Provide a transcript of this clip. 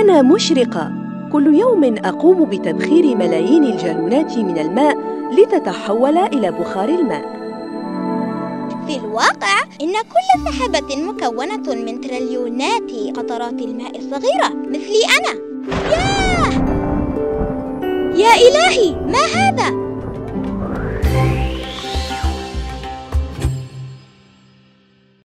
أنا مشرقة. كل يوم أقوم بتبخير ملايين الجالونات من الماء لتتحول إلى بخار الماء. في الواقع إن كل سحابة مكونة من تريليونات قطرات الماء الصغيرة مثلي أنا. يا إلهي، ما هذا؟